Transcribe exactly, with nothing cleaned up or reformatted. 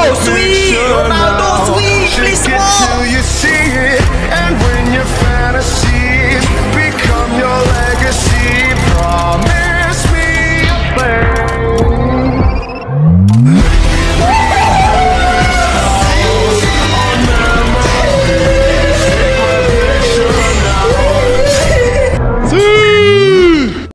sweet, Ronaldo, sweet, please more. Till you see it, and when your fantasy